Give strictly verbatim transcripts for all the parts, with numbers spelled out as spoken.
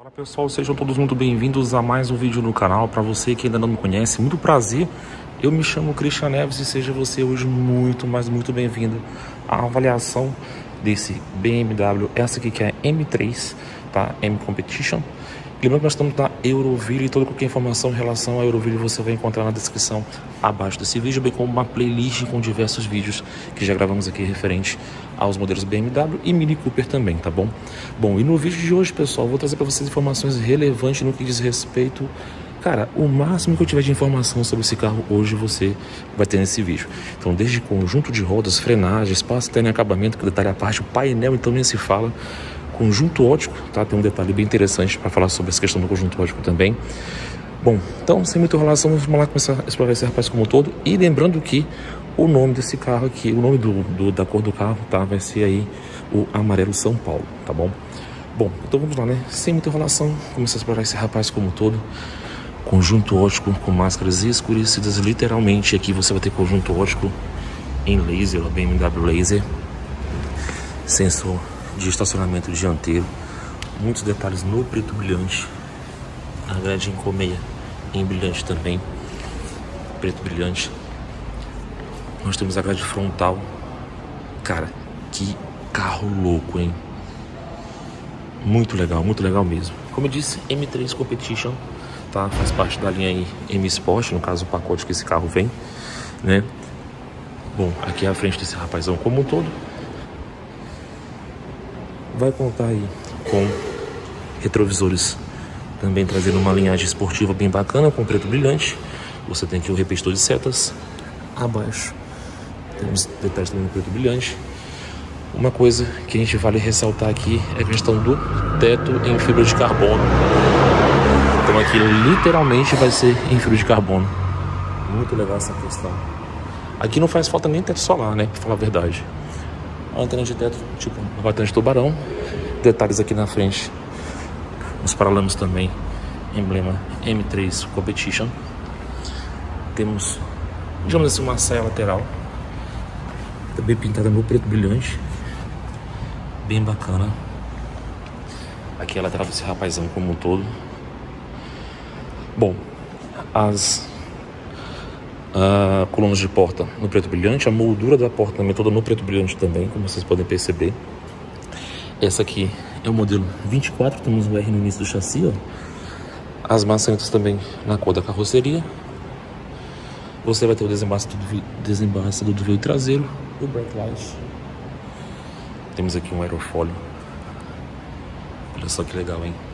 Fala pessoal, sejam todos muito bem-vindos a mais um vídeo no canal. Para você que ainda não me conhece, muito prazer, eu me chamo Christian Neves e seja você hoje muito, mas muito bem-vindo à avaliação desse B M W, essa aqui que é M três, tá? M Competition. Lembrando que nós estamos na Euroville e toda qualquer informação em relação à Euroville você vai encontrar na descrição abaixo desse vídeo, bem como uma playlist com diversos vídeos que já gravamos aqui referente aos modelos B M W e Mini Cooper também, tá bom? Bom, e no vídeo de hoje, pessoal, vou trazer para vocês informações relevantes no que diz respeito, cara, o máximo que eu tiver de informação sobre esse carro hoje você vai ter nesse vídeo. Então, desde conjunto de rodas, frenagem, espaço interno e acabamento, que detalhe à parte, o painel então nem se fala. Conjunto ótico, tá? Tem um detalhe bem interessante para falar sobre essa questão do conjunto ótico também. Bom, então, sem muita enrolação, vamos lá começar a explorar esse rapaz como um todo. E lembrando que o nome desse carro aqui, o nome do, do, da cor do carro, tá? Vai ser aí o amarelo São Paulo, tá bom? Bom, então vamos lá, né? Sem muita enrolação, começar a explorar esse rapaz como um todo. Conjunto ótico com máscaras escurecidas, literalmente. Aqui você vai ter conjunto ótico em laser, B M W laser. Sensor de estacionamento dianteiro, muitos detalhes no preto brilhante, a grade em colmeia em brilhante também, preto brilhante. Nós temos a grade frontal. Cara, que carro louco, hein? Muito legal, muito legal mesmo. Como eu disse, M três Competition, tá? Faz parte da linha aí M Sport, no caso o pacote que esse carro vem, né? Bom, aqui é a frente desse rapazão como um todo. Vai contar aí com retrovisores também trazendo uma linhagem esportiva bem bacana com preto brilhante. Você tem aqui o repetidor de setas. Abaixo temos detalhes também no preto brilhante. Uma coisa que a gente vale ressaltar aqui é a questão do teto em fibra de carbono. Então aqui literalmente vai ser em fibra de carbono. Muito legal essa questão. Aqui não faz falta nem teto solar, né, pra falar a verdade. A antena de teto, tipo uma batente de tubarão. Detalhes aqui na frente. Os paralamas também. Emblema M três Competition. Temos, digamos assim, uma saia lateral. Também pintada no preto brilhante. Bem bacana. Aqui é a lateral desse rapazão como um todo. Bom, as... Uh, colunas de porta no preto brilhante, a moldura da porta também toda no preto brilhante também, como vocês podem perceber. Essa aqui é o modelo vinte e quatro, temos o R no início do chassi, ó. As maçanetas também na cor da carroceria. Você vai ter o desembaçador do, desembaçador do veio traseiro, o brake light. Temos aqui um aerofólio. Olha só que legal, hein?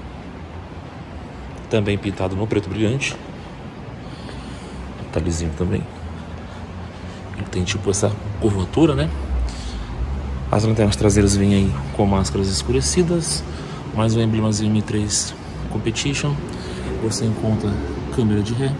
Também pintado no preto brilhante. Detalhezinho também. Ele tem tipo essa curvatura, né? As lanternas traseiras vêm aí com máscaras escurecidas. Mais um emblemazinho M três Competition. Você encontra câmera de ré,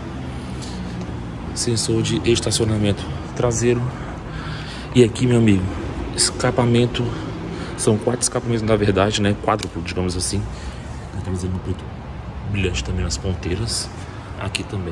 sensor de estacionamento traseiro. E aqui, meu amigo, escapamento. São quatro escapamentos na verdade, né? Quádruplo, digamos assim. Detalhezinho no preto brilhante também nas ponteiras. Aqui também.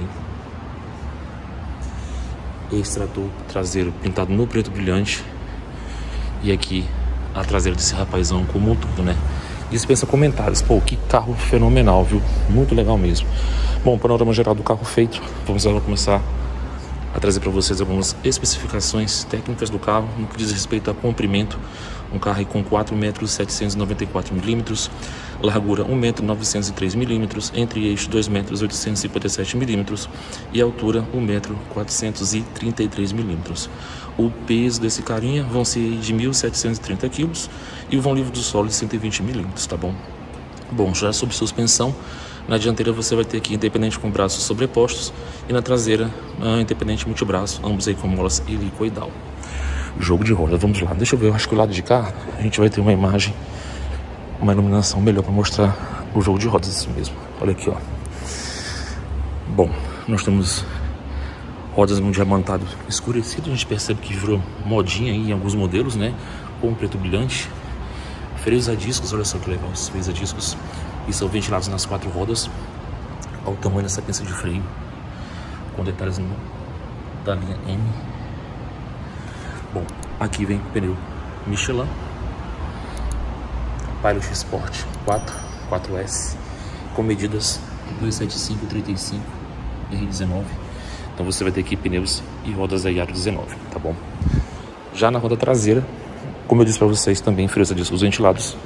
Extrator traseiro pintado no preto brilhante. E aqui a traseira desse rapazão como um todo, né? Dispensa comentários. Pô, que carro fenomenal, viu? Muito legal mesmo. Bom, panorama geral do carro feito. Vamos agora começar a trazer para vocês algumas especificações técnicas do carro no que diz respeito a comprimento. Um carro com quatro metros setecentos e noventa e quatro milímetros, largura um metro novecentos e três milímetros, entre eixos dois metros oitocentos e cinquenta e sete milímetros e altura um metro quatrocentos e trinta e três milímetros. O peso desse carinha vão ser de mil setecentos e trinta quilos e o vão livre do solo de cento e vinte milímetros, tá bom? Bom, já sob suspensão, na dianteira você vai ter aqui independente com braços sobrepostos e na traseira independente multibraço, ambos aí com molas helicoidal. Jogo de roda, vamos lá, deixa eu ver, eu acho que o lado de cá a gente vai ter uma imagem, uma iluminação melhor para mostrar o jogo de rodas, isso mesmo. Olha aqui, ó. Bom, nós temos rodas no diamantado escurecido, a gente percebe que virou modinha aí em alguns modelos, né, com preto brilhante. Freios a discos, olha só que legal esses freios a discos, e são ventilados nas quatro rodas. Olha o tamanho dessa peça de freio, com detalhes no, da linha M. Bom, aqui vem o pneu Michelin, Pilot Sport quatro, quatro S, com medidas duzentos e setenta e cinco, trinta e cinco, R dezenove. Então você vai ter aqui pneus e rodas aí aro dezenove, tá bom? Já na roda traseira, como eu disse para vocês, também freios a discos ventilados,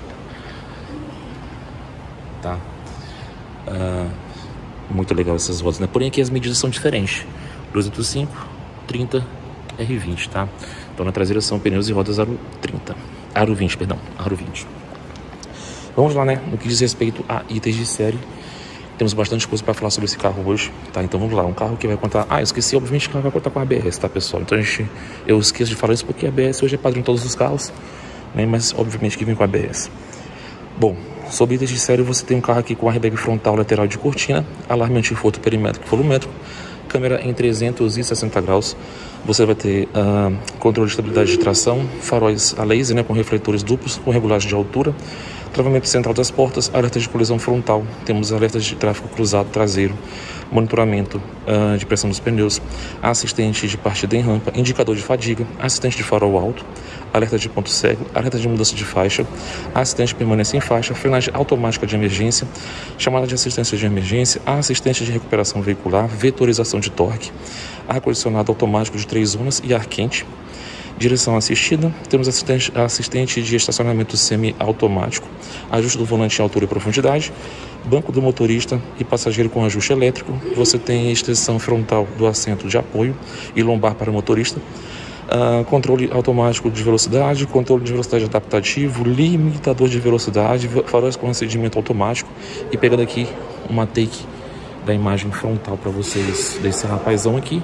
tá? Uh, muito legal essas rodas, né? Porém aqui as medidas são diferentes, duzentos e cinco, trinta, R vinte, tá? Então na traseira são pneus e rodas aro trinta, aro vinte, perdão, aro vinte. Vamos lá, né? No que diz respeito a itens de série, temos bastante coisa para falar sobre esse carro hoje, tá? Então vamos lá, um carro que vai contar... Ah, eu esqueci, obviamente, que o carro vai contar com a A B S, tá, pessoal? Então a gente... eu esqueço de falar isso porque a A B S hoje é padrão em todos os carros, né? Mas obviamente que vem com a A B S. Bom, sobre itens de série, você tem um carro aqui com airbag frontal lateral de cortina, alarme antifoto perimétrico e volumétrico, câmera em trezentos e sessenta graus, você vai ter uh, controle de estabilidade de tração, faróis a laser, né, com refletores duplos, com regulagem de altura, travamento central das portas, alertas de colisão frontal, temos alertas de tráfego cruzado traseiro, monitoramento uh, de pressão dos pneus, assistente de partida em rampa, indicador de fadiga, assistente de farol alto, alerta de ponto cego, alerta de mudança de faixa, assistente de permanência em faixa, frenagem automática de emergência, chamada de assistência de emergência, assistente de recuperação veicular, vetorização de torque, ar-condicionado automático de três zonas e ar quente, direção assistida, temos assistente, assistente de estacionamento semi-automático, ajuste do volante em altura e profundidade, banco do motorista e passageiro com ajuste elétrico, você tem extensão frontal do assento de apoio e lombar para o motorista, Uh, controle automático de velocidade, controle de velocidade adaptativo, limitador de velocidade, faróis com acendimento automático. E pegando aqui uma take da imagem frontal para vocês desse rapazão aqui,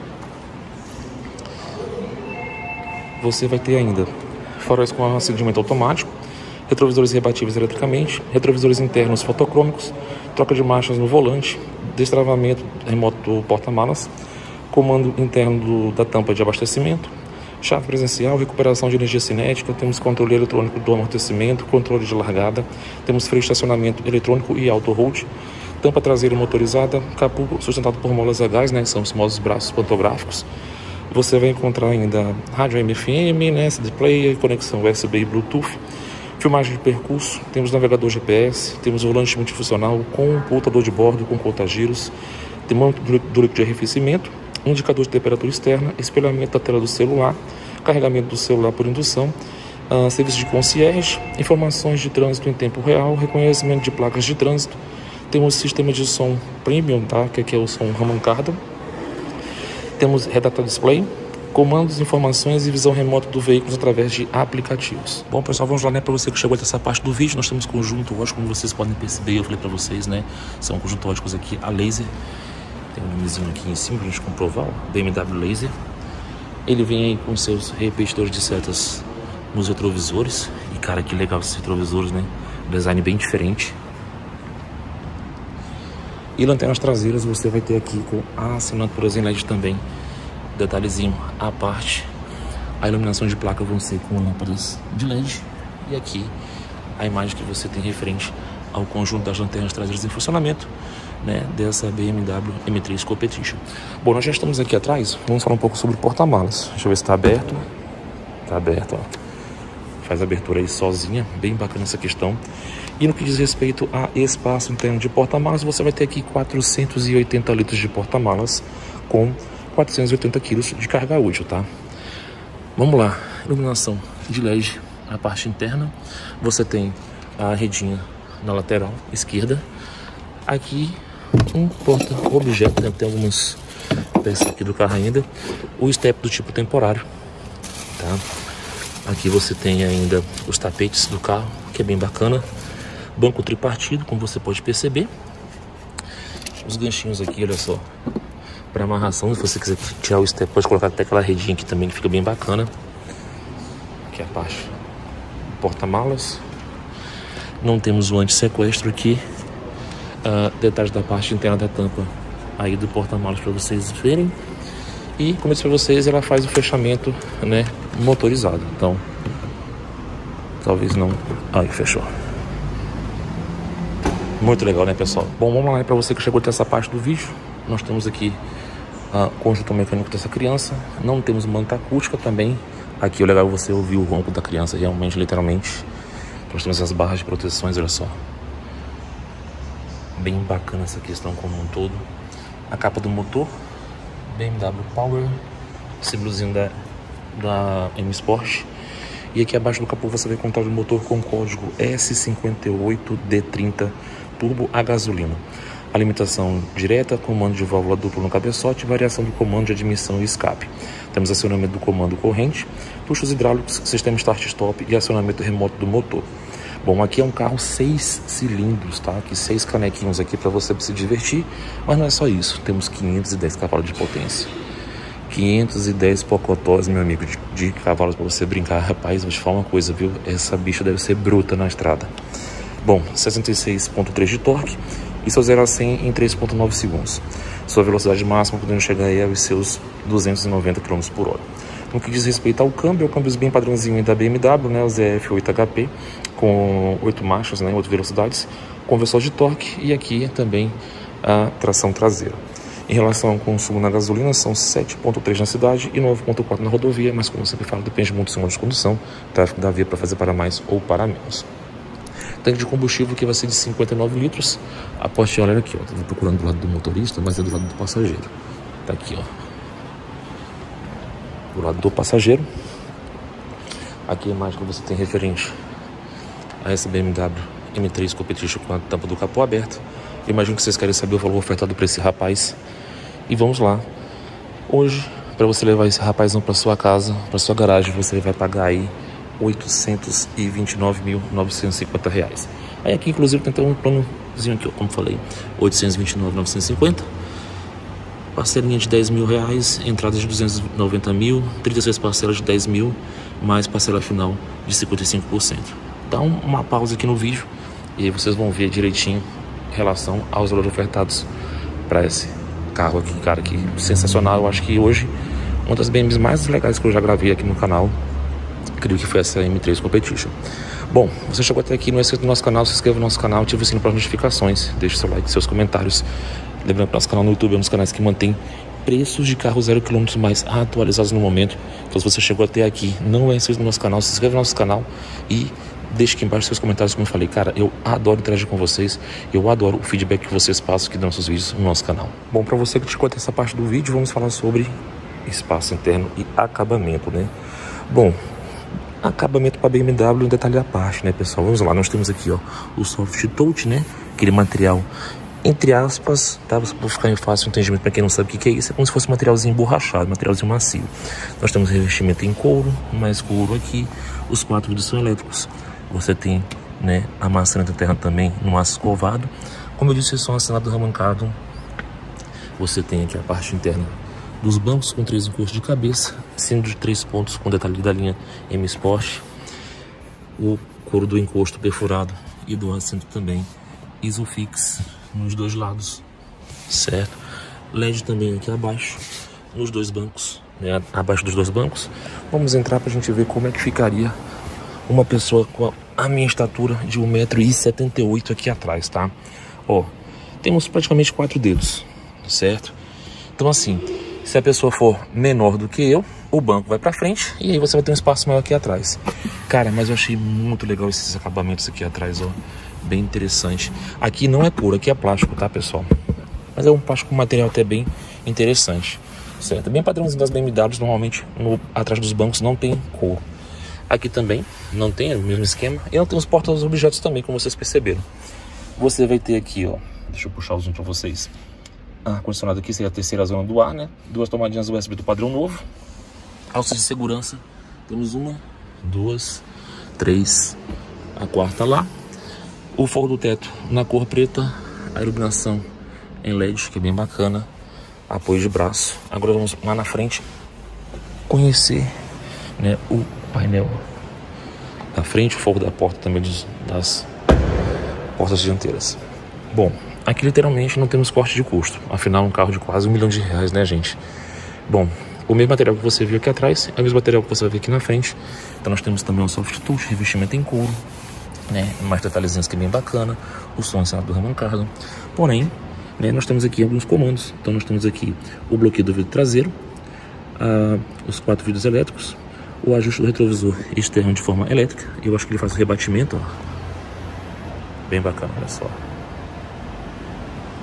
você vai ter ainda faróis com acendimento automático, retrovisores rebatíveis eletricamente, retrovisores internos fotocrômicos, troca de marchas no volante, destravamento remoto do porta-malas, comando interno do, da tampa de abastecimento, chave presencial, recuperação de energia cinética, temos controle eletrônico do amortecimento, controle de largada, temos freio de estacionamento eletrônico e auto-hold, tampa traseira motorizada, capô sustentado por molas a gás, né, são os famosos braços pantográficos. Você vai encontrar ainda rádio A M F M, né, C D player, conexão U S B e Bluetooth, filmagem de percurso, temos navegador G P S, temos volante multifuncional com computador de bordo com conta-giros, termômetro do líquido de arrefecimento, indicador de temperatura externa, espelhamento da tela do celular, carregamento do celular por indução, uh, serviço de concierge, informações de trânsito em tempo real, reconhecimento de placas de trânsito, temos sistema de som premium, tá? que aqui é o som Raman Kardon, temos Redata Display, comandos, informações e visão remota do veículo através de aplicativos. Bom, pessoal, vamos lá, né? Para você que chegou até essa parte do vídeo, nós temos conjunto ótico, como vocês podem perceber, eu falei para vocês, né? São conjunto óticos aqui a laser. Tem um nomezinho aqui em cima pra gente comprovar, ó, B M W Laser. Ele vem aí com seus repetidores de setas nos retrovisores. E cara, que legal esses retrovisores, né? Design bem diferente. E lanternas traseiras você vai ter aqui com a assinatura em L E D também. Detalhezinho à parte. A iluminação de placa vão ser com lâmpadas de L E D. E aqui a imagem que você tem referente ao conjunto das lanternas traseiras em funcionamento, né, dessa B M W M três Competition. Bom, nós já estamos aqui atrás, vamos falar um pouco sobre o porta-malas. Deixa eu ver se está aberto. Está aberto, ó. Faz a abertura aí sozinha, bem bacana essa questão. E no que diz respeito a espaço interno de porta-malas, você vai ter aqui quatrocentos e oitenta litros de porta-malas com quatrocentos e oitenta quilos de carga útil, tá? Vamos lá, iluminação de L E D na parte interna. Você tem a redinha na lateral esquerda. Aqui um porta-objeto, né? Tem algumas peças aqui do carro ainda. O step do tipo temporário, tá? Aqui você tem ainda os tapetes do carro, que é bem bacana. Banco tripartido, como você pode perceber. Os ganchinhos aqui, olha só, para amarração. Se você quiser tirar o step, pode colocar até aquela redinha aqui também, que fica bem bacana. Aqui a parte do porta-malas. Não temos o anti-sequestro aqui. Uh, detalhes da parte interna da tampa aí do porta-malas para vocês verem. E como eu disse para vocês, ela faz o fechamento, né, motorizado. Então, talvez não. Aí, fechou. Muito legal, né, pessoal? Bom, vamos lá, né, para você que chegou até essa parte do vídeo. Nós temos aqui o uh, conjunto mecânico dessa criança. Não temos manta acústica também. Aqui o legal é você ouvir o ronco da criança, realmente, literalmente. Nós temos as barras de proteções, olha só. Bem bacana essa questão como um todo. A capa do motor, B M W Power, símbolozinho da, da M Sport. E aqui abaixo do capô você vai encontrar o motor com código S cinquenta e oito D trinta Turbo a gasolina. Alimentação direta, comando de válvula dupla no cabeçote, variação do comando de admissão e escape. Temos acionamento do comando corrente, puxos hidráulicos, sistema start-stop e acionamento remoto do motor. Bom, aqui é um carro seis cilindros, tá? Aqui seis canequinhos aqui para você se divertir, mas não é só isso. Temos quinhentos e dez cavalos de potência. quinhentos e dez pocotós, meu amigo, de, de cavalos para você brincar. Rapaz, vou te falar uma coisa, viu? Essa bicha deve ser bruta na estrada. Bom, sessenta e seis ponto três de torque e seu zero a cem em três ponto nove segundos. Sua velocidade máxima podendo chegar aí aos seus duzentos e noventa quilômetros por hora. No que diz respeito ao câmbio, é o câmbio bem padrãozinho da B M W, né? O Z F oito H P, com oito marchas, né? oito velocidades, conversor de torque e aqui também a tração traseira. Em relação ao consumo na gasolina, são sete ponto três na cidade e nove ponto quatro na rodovia, mas como eu sempre falo, depende muito do seu modo de condução, tráfego da via para fazer para mais ou para menos. Tanque de combustível que vai ser de cinquenta e nove litros. A portinha, olha aqui, ó, tô procurando do lado do motorista, mas é do lado do passageiro. Tá aqui, ó. Do lado do passageiro. Aqui a imagem que você tem referente a essa B M W M três Competition com a tampa do capô aberta. Imagino que vocês querem saber o valor ofertado para esse rapaz. E vamos lá. Hoje, para você levar esse rapazão para sua casa, para sua garagem, você vai pagar aí oitocentos e vinte e nove mil novecentos e cinquenta reais. Aí aqui, inclusive, tem até um planozinho aqui, ó, como falei, oitocentos e vinte e nove mil novecentos e cinquenta. Parcelinha de dez mil reais, entrada de duzentos e noventa mil, trinta e seis parcelas de dez mil, mais parcela final de cinquenta e cinco por cento. Dá um, uma pausa aqui no vídeo e aí vocês vão ver direitinho em relação aos valores ofertados para esse carro aqui, cara, que sensacional. Eu acho que hoje uma das B Ms mais legais que eu já gravei aqui no canal, creio que foi essa M três Competition. Bom, você chegou até aqui, não é inscrito no nosso canal, se inscreva no nosso canal, ative o sininho para as notificações, deixe seu like, seus comentários. Lembrando que nosso canal no YouTube é um dos canais que mantém preços de carros zero quilômetros mais atualizados no momento. Então se você chegou até aqui, não é inscrito no nosso canal, se inscreva no nosso canal e deixe aqui embaixo seus comentários. Como eu falei, cara, eu adoro interagir com vocês, eu adoro o feedback que vocês passam aqui nos nossos vídeos no nosso canal. Bom, para você que chegou até essa parte do vídeo, vamos falar sobre espaço interno e acabamento, né? Bom, acabamento para B M W, um detalhe à parte, né, pessoal? Vamos lá, nós temos aqui, ó, o soft touch, né? Aquele material, entre aspas, tá? Para ficar em fácil entendimento para quem não sabe o que, que é isso, é como se fosse um materialzinho borrachado, materialzinho macio. Nós temos revestimento em couro, mais couro aqui, os quatro vidros são elétricos. Você tem, né, a maçaneta interna também no aço escovado. Como eu disse, é só um assinado ramancado. Você tem aqui a parte interna dos bancos com três encostos de cabeça, cinto de três pontos com detalhe da linha M Sport, o couro do encosto perfurado e do assento também Isofix nos dois lados, certo? L E D também aqui abaixo, nos dois bancos, né? Abaixo dos dois bancos. Vamos entrar para a gente ver como é que ficaria uma pessoa com a minha estatura de um metro e setenta e oito aqui atrás, tá? Ó, temos praticamente quatro dedos, certo? Então assim, se a pessoa for menor do que eu, o banco vai pra frente e aí você vai ter um espaço maior aqui atrás. Cara, mas eu achei muito legal esses acabamentos aqui atrás, ó. Bem interessante. Aqui não é couro, aqui é plástico, tá, pessoal? Mas é um plástico com material até bem interessante, certo? Bem padrãozinho das B M Ws, normalmente no, atrás dos bancos não tem couro. Aqui também não tem, é o mesmo esquema. E não tem os porta-objetos também, como vocês perceberam. Você vai ter aqui, ó, deixa eu puxar o zoom pra vocês. Ar-condicionado aqui seria a terceira zona do ar, né? Duas tomadinhas U S B do padrão novo. Alças de segurança. Temos uma, duas, três. A quarta lá. O forro do teto na cor preta. A iluminação em L E D, que é bem bacana. Apoio de braço. Agora vamos lá na frente conhecer, né, o painel da frente. O forro da porta também das portas dianteiras. Bom, aqui literalmente não temos corte de custo. Afinal, um carro de quase um milhão de reais, né, gente? Bom, o mesmo material que você viu aqui atrás é o mesmo material que você vai ver aqui na frente. Então nós temos também um soft touch, revestimento em couro, né? Mais detalhezinhos que é bem bacana. O som ensinado do ramancado. Porém, né, nós temos aqui alguns comandos. Então nós temos aqui o bloqueio do vidro traseiro, uh, os quatro vidros elétricos, o ajuste do retrovisor externo de forma elétrica. Eu acho que ele faz o rebatimento, ó. Bem bacana, olha só.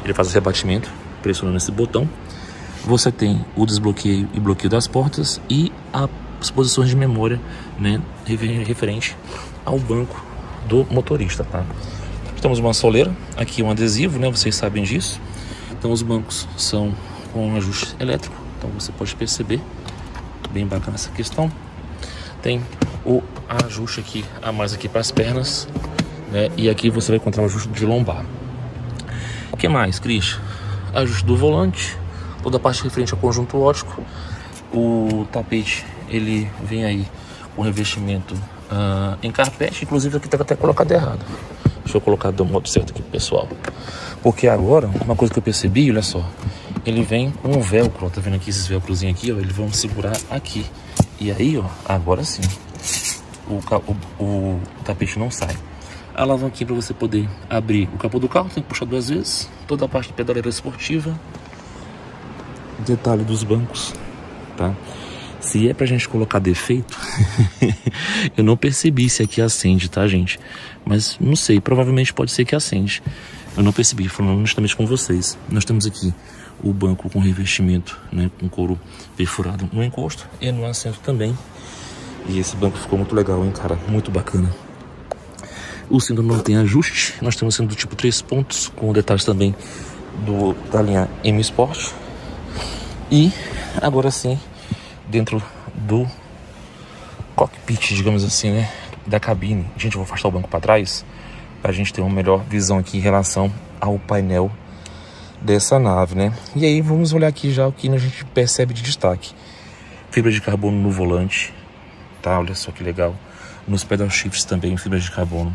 Ele faz o rebatimento pressionando esse botão. Você tem o desbloqueio e bloqueio das portas e as posições de memória, né, referente ao banco do motorista, tá? Temos uma soleira, aqui um adesivo, né, vocês sabem disso. Então os bancos são com ajuste elétrico, então você pode perceber, bem bacana essa questão. Tem o ajuste aqui a mais aqui para as pernas, né, e aqui você vai encontrar o ajuste de lombar. O que mais, Cris? Ajuste do volante, toda a parte referente ao conjunto óptico. O tapete, ele vem aí com revestimento uh, em carpete, inclusive aqui tá até colocado errado. Deixa eu colocar do modo certo aqui, pessoal. Porque agora, uma coisa que eu percebi, olha só, ele vem com um velcro, ó, tá vendo aqui esses velcrozinhos aqui, ó, eles vão segurar aqui. E aí, ó, agora sim, o, o, o tapete não sai. A alavanquinha para você poder abrir o capô do carro, tem que puxar duas vezes. Toda a parte de pedaleira esportiva. Detalhe dos bancos, tá? Se é pra gente colocar defeito, eu não percebi se aqui acende, tá, gente? Mas não sei, provavelmente pode ser que acende. Eu não percebi, falando honestamente com vocês. Nós temos aqui o banco com revestimento, né, com couro perfurado no encosto e no assento também. E esse banco ficou muito legal, hein, cara? Muito bacana. O cinto não tem ajuste. Nós temos cinto do tipo três pontos, com detalhes também do, da linha M Sport. E agora sim, dentro do cockpit, digamos assim, né, da cabine. Gente, eu vou afastar o banco para trás para a gente ter uma melhor visão aqui em relação ao painel dessa nave, né? E aí vamos olhar aqui já o que a gente percebe de destaque. Fibra de carbono no volante, tá? Olha só que legal. Nos pedal shifts também fibra de carbono,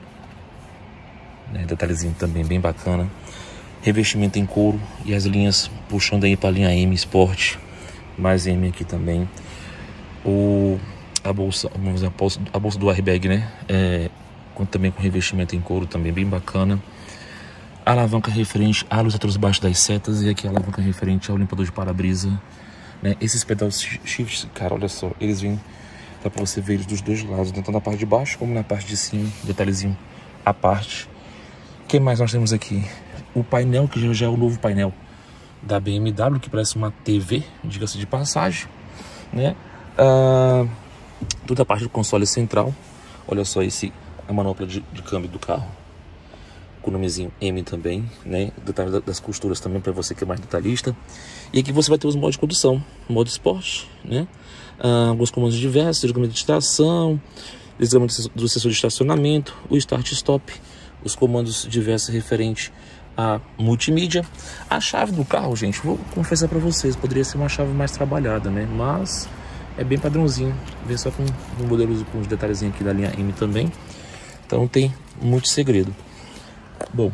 né? Detalhezinho também bem bacana. Revestimento em couro e as linhas puxando aí para a linha M Sport, mais M aqui também. O a bolsa, vamos dizer, a bolsa, a bolsa do airbag, né? É, com, também com revestimento em couro também bem bacana. A alavanca referente a luz atrás das setas e aqui a alavanca referente ao limpador de para-brisa, né? Esses pedal shifts, cara, olha só, eles vêm, dá para você ver eles dos dois lados, tanto na parte de baixo como na parte de cima, detalhezinho à parte. O que mais nós temos aqui? O painel, que já, já é o novo painel da B M W, que parece uma T V, diga-se de passagem, né? Ah, toda a parte do console central, olha só esse, a manopla de, de câmbio do carro, com o nomezinho M também, né? Detalhe das costuras também para você que é mais detalhista. E aqui você vai ter os modos de condução, modo esporte, né? Ah, alguns comandos diversos, desligamento de estação, desligamento do sensor de estacionamento, o start stop, os comandos diversos referentes a multimídia. A chave do carro, gente, vou confessar para vocês, poderia ser uma chave mais trabalhada, né? Mas é bem padrãozinho, vem só com um modelo com os detalhezinhos aqui da linha M também. Então não tem muito segredo. Bom,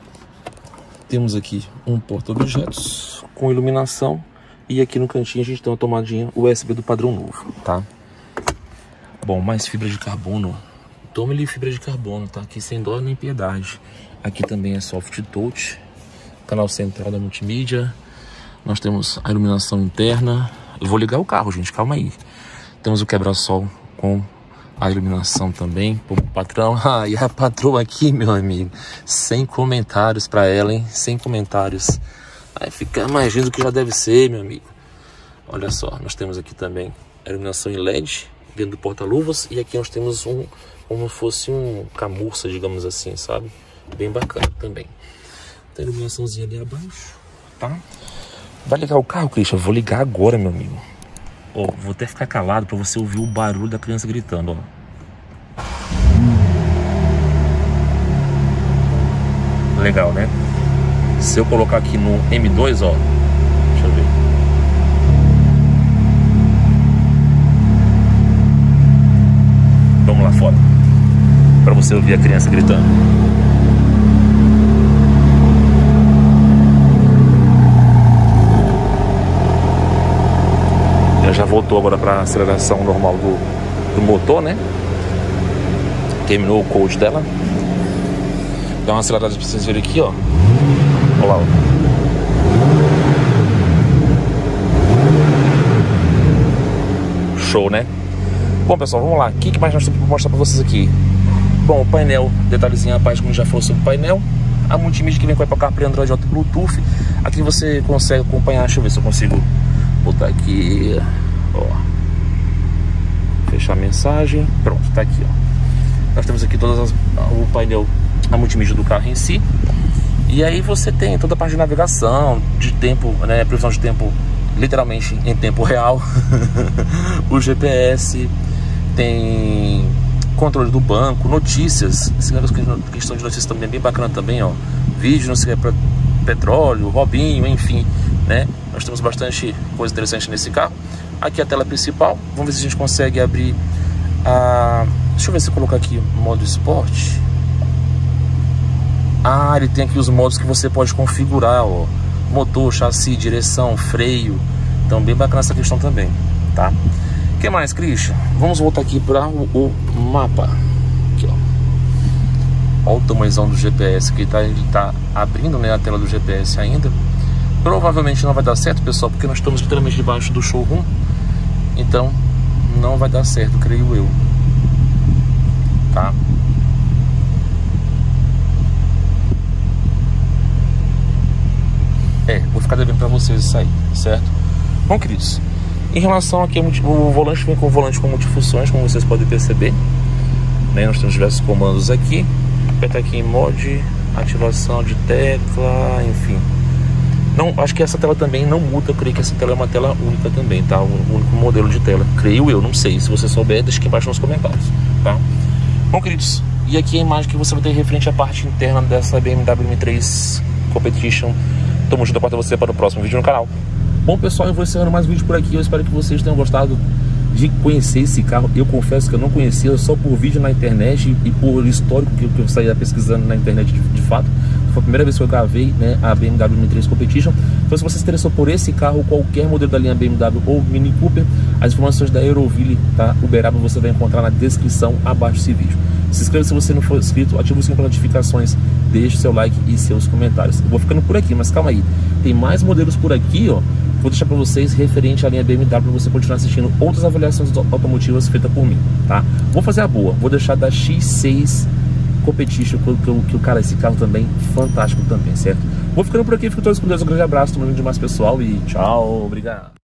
temos aqui um porta-objetos com iluminação e aqui no cantinho a gente tem uma tomadinha U S B do padrão novo, tá? Bom, mais fibra de carbono. Tome-lhe fibra de carbono, tá? Aqui sem dó nem piedade. Aqui também é soft touch, canal central da multimídia. Nós temos a iluminação interna. Eu vou ligar o carro, gente, calma aí. Temos o quebra-sol com a iluminação também, como patrão. Ah, e a patroa aqui, meu amigo, sem comentários para ela, hein? Sem comentários. Aí fica mais do que já deve ser, meu amigo. Olha só, nós temos aqui também a iluminação em L E D dentro do porta-luvas. E aqui nós temos um, como fosse um camurça, digamos assim, sabe? Bem bacana também. Tem a iluminaçãozinha ali abaixo, tá? Vai ligar o carro, Christian? Vou ligar agora, meu amigo. Ó, vou até ficar calado para você ouvir o barulho da criança gritando, ó. Legal, né? Se eu colocar aqui no M dois, ó, deixa eu ver. Vamos lá fora, para você ouvir a criança gritando. Já voltou agora para a aceleração normal do, do motor, né? Terminou o cold dela. Dá uma acelerada para vocês verem aqui, ó. Olha lá, ó. Show, né? Bom, pessoal, vamos lá. O que mais nós temos para mostrar para vocês aqui? Bom, o painel, detalhezinho à parte, como já falou sobre o painel. a multimídia que vem com o Apple CarPlay, Android Auto, Bluetooth. Aqui você consegue acompanhar, deixa eu ver se eu consigo botar aqui, ó, fechar a mensagem, pronto, tá aqui, ó. Nós temos aqui todas as, o painel, a multimídia do carro em si. E aí você tem toda a parte de navegação, de tempo, né, previsão de tempo, literalmente em tempo real. O G P S, tem controle do banco, notícias, esse questão de notícias também é bem bacana também, ó. Vídeo, não sei o que, petróleo, Robinho, enfim, né? Nós temos bastante coisa interessante nesse carro. Aqui a tela principal, vamos ver se a gente consegue abrir a... Deixa eu ver se eu colocar aqui modo esporte. Ah, ele tem aqui os modos que você pode configurar, ó. Motor, chassi, direção, freio. Então bem bacana essa questão também, tá? O que mais, Christian? Vamos voltar aqui para o, o mapa. Aqui, ó. Olha o tamanhozão do G P S que tá, ele tá abrindo, né, a tela do G P S ainda. Provavelmente não vai dar certo, pessoal, porque nós estamos literalmente debaixo do showroom. Então não vai dar certo, creio eu. Tá? É, vou ficar devendo para vocês isso aí, certo? Bom, queridos, em relação aqui, o volante vem com o volante com multifunções, como vocês podem perceber, né? Nós temos diversos comandos aqui. Apertar aqui em mod, ativação de tecla, enfim. Não, acho que essa tela também não muda, eu creio que essa tela é uma tela única também, tá? O único modelo de tela, creio eu, não sei. Se você souber, deixa aqui embaixo nos comentários, tá? Bom, queridos, e aqui a imagem que você vai ter referente à parte interna dessa B M W M três Competition. Tamo junto, aguardo você para o próximo vídeo no canal. Bom, pessoal, eu vou encerrando mais um vídeo por aqui. Eu espero que vocês tenham gostado de conhecer esse carro. Eu confesso que eu não conhecia, só por vídeo na internet e por histórico que eu saía pesquisando na internet de, de fato. Foi a primeira vez que eu gravei, né, a B M W M três Competition. Então, se você se interessou por esse carro, qualquer modelo da linha B M W ou Mini Cooper, as informações da Euroville, tá, Uberaba, você vai encontrar na descrição abaixo desse vídeo. Se inscreva se você não for inscrito, ative o sininho para notificações, deixe seu like e seus comentários. Eu vou ficando por aqui, mas calma aí, tem mais modelos por aqui, ó. Vou deixar para vocês referente à linha B M W, para você continuar assistindo outras avaliações automotivas feitas por mim, tá? Vou fazer a boa, vou deixar da X seis Competition, que, eu, que o cara, esse carro também, fantástico também, certo? Vou ficando por aqui, fico todos com Deus, um grande abraço, tamo junto demais, pessoal, e tchau, obrigado.